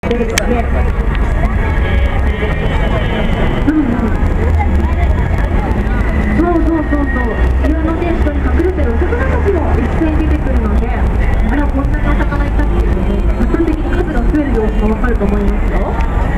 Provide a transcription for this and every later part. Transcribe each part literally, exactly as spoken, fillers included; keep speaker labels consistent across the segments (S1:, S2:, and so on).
S1: 出るので、そうそうそうそう、岩のね、下に隠れてるお魚たちも一斉に出てくるので、あら、こんなにお魚いたっていうので、圧倒的に数が増える様子もわかると思いますよ。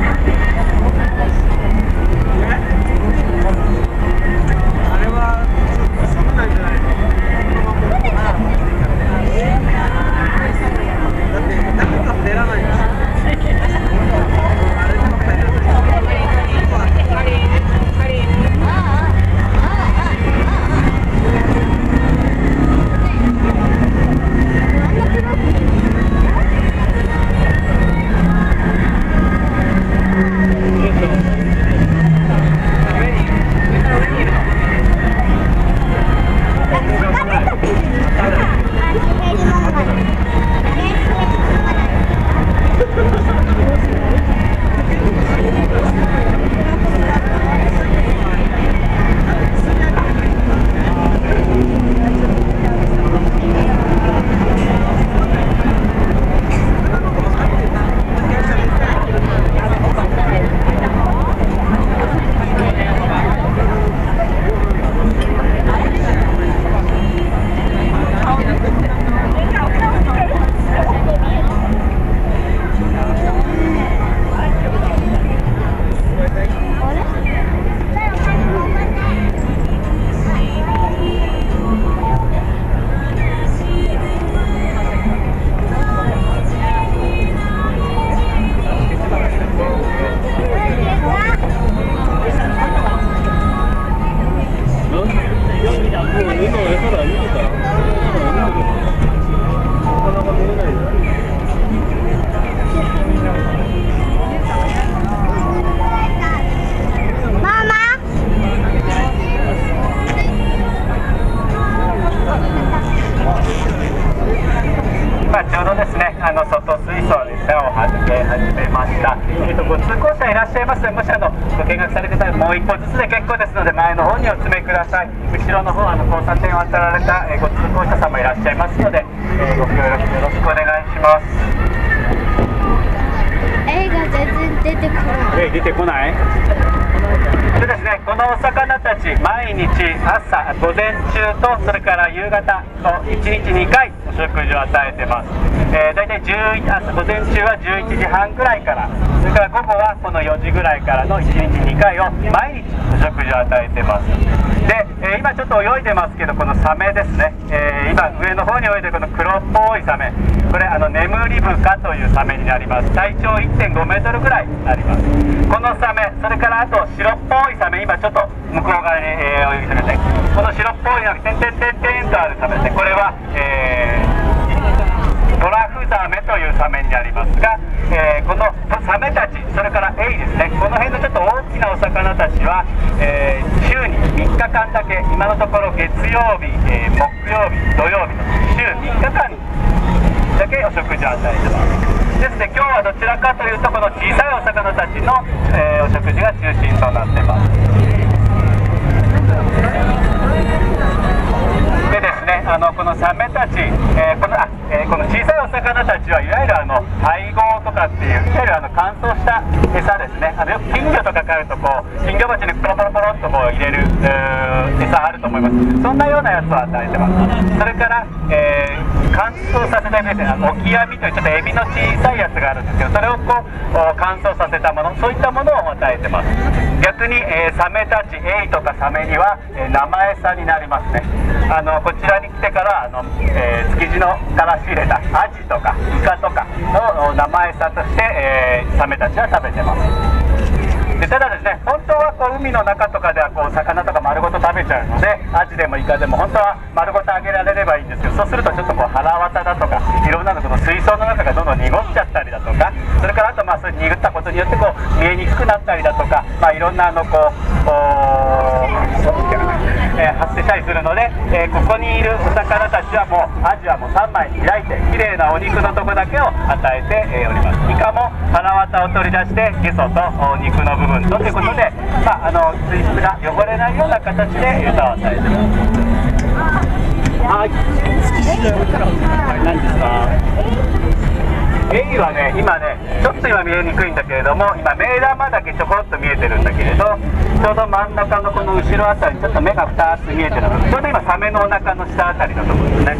S2: 見学されてたらもう一歩ずつで結構ですので、前の方にお詰めください。後ろの方、あの交差点を渡られた、えー、ご通行者様いらっしゃいますので、えー、ご協力よろしくお願いします。
S3: 映画全然出てこない。
S2: えー、出てこないでですね、このお魚たち、毎日朝、午前中とそれから夕方といちにちにかいお食事を与えてます。えー、大体じゅう朝午前中はじゅういちじはんぐらいから、それから午後はこのよじぐらいからのいちにちにかいを毎日お食事を与えてます。で、えー、今ちょっと泳いでますけど、このサメですね、えー、今上の方に泳いでるこの黒っぽいサメ、これあの眠りブカというサメになります。体長 いってんごメートルぐらいあります。このサメ、それからあと白っぽいサメ、今ちょっと向こう側に、えー、泳ぎてください。この白っぽいのが点々点々とあるサメですね。これは、えー、トラフザメというサメになりますが、えー、このサメたち、それからエイですね、この辺のちょっと大きなお魚たちは、えー、週にみっかかんだけ、今のところ月曜日、えー、木曜日、土曜日と週みっかかんだけお食事を与えてます。ですので今日はどちらかというとこの小さいお魚たちの、えー、お食事が中心となってます。でですね、あのこのサメたち、えー こ, のあえー、この小さいお魚たちはいわゆるあの配合とかっていう、いわゆるあの乾燥した餌ですね。あのよく金魚とか買うとこう金魚鉢にポロポロポロっとこう入れる、えー、餌あると思います。そんなようなやつを与えてます。それから、えー、乾燥させたですね、あのオキアミというちょっとエビの小さいやつがあるんですけど、それをこう乾燥させたもの、そういったものを与えてます。逆に、えー、サメたち、エイとかサメには、えー、生餌になりますね。あのこちらに来てからあの、えー、築地のから仕入れたアジとかイカとかの生餌として、えー、サメたちは食べてます。でただですね、本当はこう海の中とかではこう魚とか丸ごと食べちゃうので、アジでもイカでも本当は丸ごとあげられればいいんですけど、そうするとちょっとこう腹渡だとかいろんなのこの水槽の中がどんどん濁っちゃったりだとか、それからあとまあそういう濁ったことによってこう見えにくくなったりだとか、まあ、いろんなあのこうえー、発生したりするので、えー、ここにいるお魚たちはもうアジはもうさんまい開いてきれいなお肉のとこだけを与えて、えー、おります。イカも腹渡を取り出してゲソと肉の部分とということで、まあ、あの水質が汚れないような形で餌を与えています。はい、築地だよ。これ何ですか？ エイはね、今ね、ちょっと今見えにくいんだけれども、今目玉だけちょこっと見えてるんだけれど、ちょうど真ん中のこの後ろあたり、ちょっと目がふたつ見えてるの、ちょうど今サメのお腹の下あたりのところですね。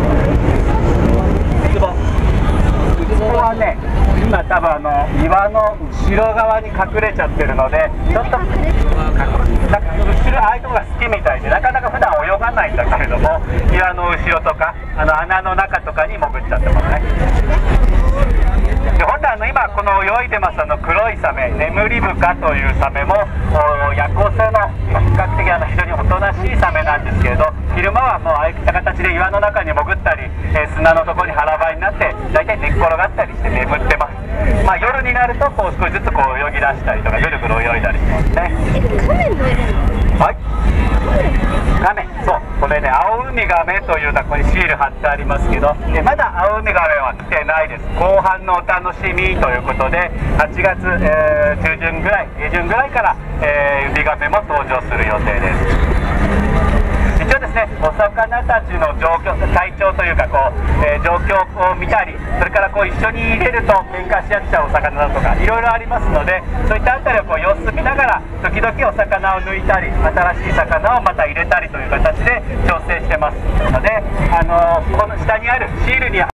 S2: ここはね、今多分あの岩の後ろ側に隠れちゃってるので、ちょっと後ろああいうとこが好きみたいで、なかなか普段泳がないんだけれども、岩の後ろとかあの穴の中とかに潜っちゃってますね。で本当はあの今この泳いでますあの黒いサメ、ネムリブカというサメも夜行性の比較的あの非常におとなしいサメなんですけれど、昼間はもうああいった形で岩の中に潜ったり、えー、砂のところに腹ばいになって大体寝っ転がったりして眠ってます。まあ、夜になるとこう少しずつこう泳ぎ出したりとかぐるぐる泳いだりしますね。
S3: え、カメもいるの？
S2: はい、ガメ、そう、これね、アオウミガメというのはここにシール貼ってありますけど、えまだアオウミガメは来てないです。後半のお楽しみということで、はちがつ、えー、中旬ぐらい、下旬ぐらいから、えー、ウミガメも登場する予定です。一応ですね、お魚たちの状況、体調というかこう、えー、状況を見たり、それからこう一緒に入れると喧嘩し合っちゃうお魚だとかいろいろありますので、そういったあたりをこう様子見ながら時々お魚を抜いたり、新しい魚をまた入れたりという形で調整してますので、あのー、この下にあるシールに